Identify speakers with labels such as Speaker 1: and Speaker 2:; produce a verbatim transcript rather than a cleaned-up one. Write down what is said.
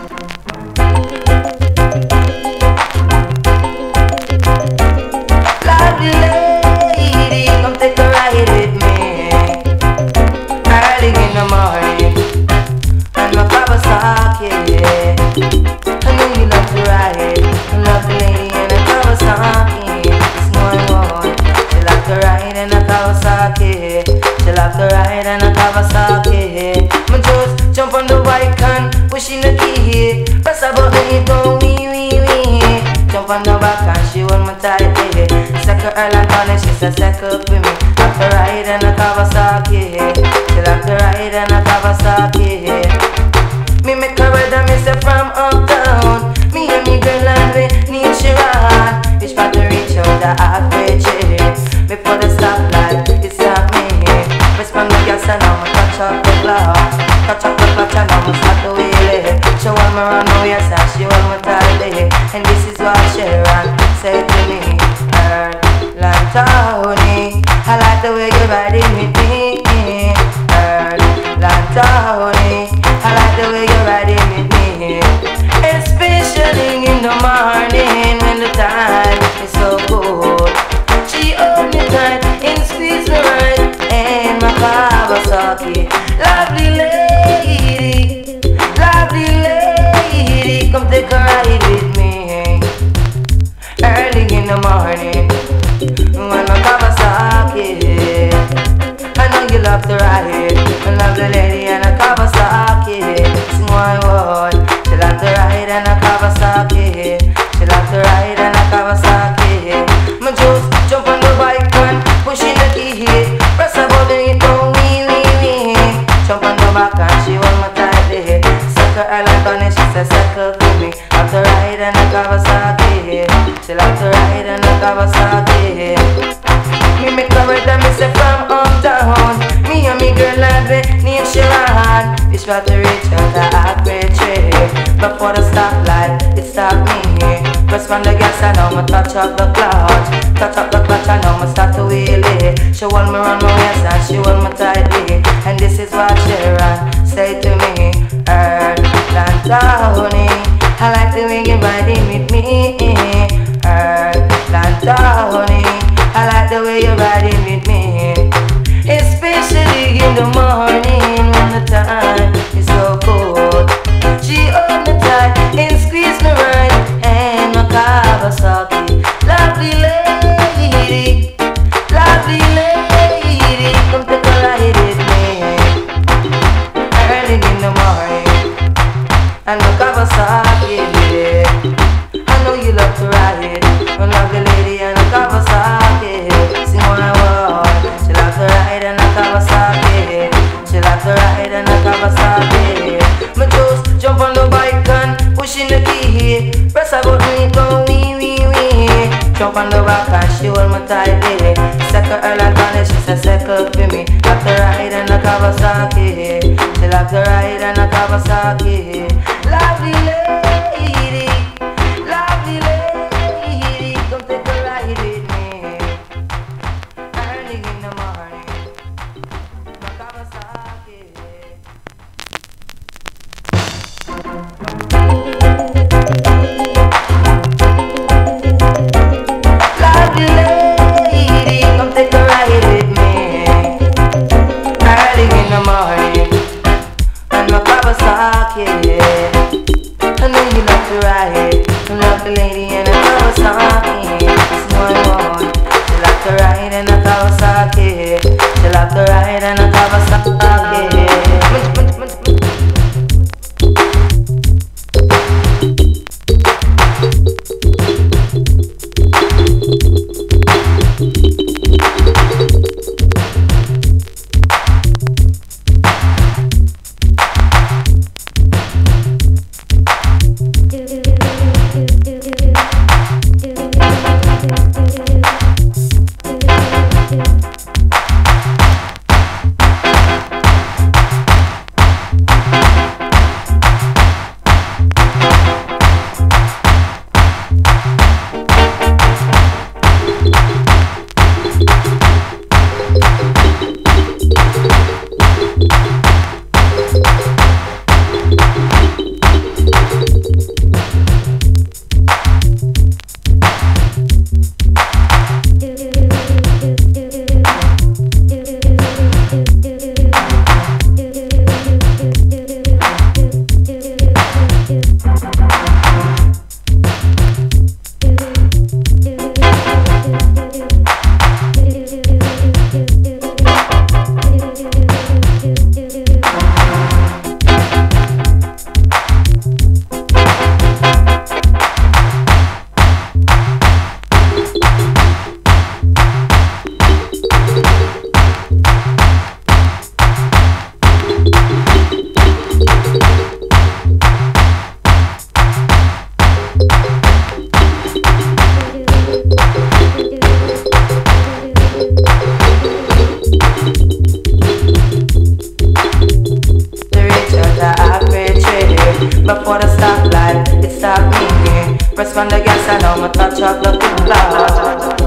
Speaker 1: Lovely lady, come take a ride with me. Early in the morning, and my Kawasaki. I know you love to ride. Lovely lady in a Kawasaki. It's going on. She love to ride in a Kawasaki. She love to ride in a Kawasaki. Me just jump on the bike and pushing the key. Press a button, it go wee wee wee. Jump on the back and she hold me tight. Second Earl and Connie, she said second for me. Love to ride in a Kawasaki. She love to ride in a Kawasaki. Me make her ride and me say from uptown. Me and me girl and we need she ride. Which part to reach out the halfway tree. Before the stoplight, it stop me. Respond the gas and now me touch up the clutch. Touch up the clutch and now me start to wheel it. She want me run my waist and she want me tight. And this is what she ran, say to me. Earl and Tony, I like the way you're riding with me. Earl and Tony, I like the way you're riding with me. Especially in the morning when the time is so cold. She hold me tight and squeeze me right in my Kawasaki. Lovely lady, lovely lady, come take a ride with me. Early in the morning, when my Kawasaki. I know you love to ride. I love the lady and a Kawasaki. It's my word. She love to ride and a Kawasaki. She love to ride and a Kawasaki. Me just jump on the bike and pushing the key. Press a button, it go wee wee wee. Jump on the back and she hold me tightly. Sucker Earl and Connie, she said sucker for me. Love to ride and a Kawasaki. She love to ride and a Kawasaki. Me make her ride and me say from uptown. Me and me girl and we name Sharon. We try to reach out the halfway tree. Before the stoplight, it stop me. Press on the gas and now me touch up the clutch. Touch up the clutch and now me start to wheel it. She want me run my waist and she hold me tightly. And this is what Sharon say to me. Earl and Tony, I like the way you're riding with me. Earl and Tony, I like the way you're riding with me. Especially in the morning when the time is so cold. She hold me tight and squeeze me right and my Kawasaki. Lovely lady, lovely lady, come take a ride with me. Early in the morning and my Kawasaki. I know you love to ride. A lovely lady and a Kawasaki. Sing my word. She love to ride and a Kawasaki. She love to ride and a Kawasaki. Me just jump on the bike and pushing the key. Press a button, it go wee wee wee. Jump on the back and she hold me tightly. Second Earl and Connie, she said second for me. Love to ride and a Kawasaki. She love to ride and a Kawasaki. Lovely lady, lovely lady, come take a ride with me. Early in the morning, my Kawasaki. Lovely lady, come take a ride with me. Early in the morning, and my Kawasaki. I know you love to ride. I love the lady and a Kawasaki. It's my one. She love to ride and a Kawasaki. She love to ride and a Kawasaki. before the stoplight, it stopped me. Press on the gas and now I touch up the floor.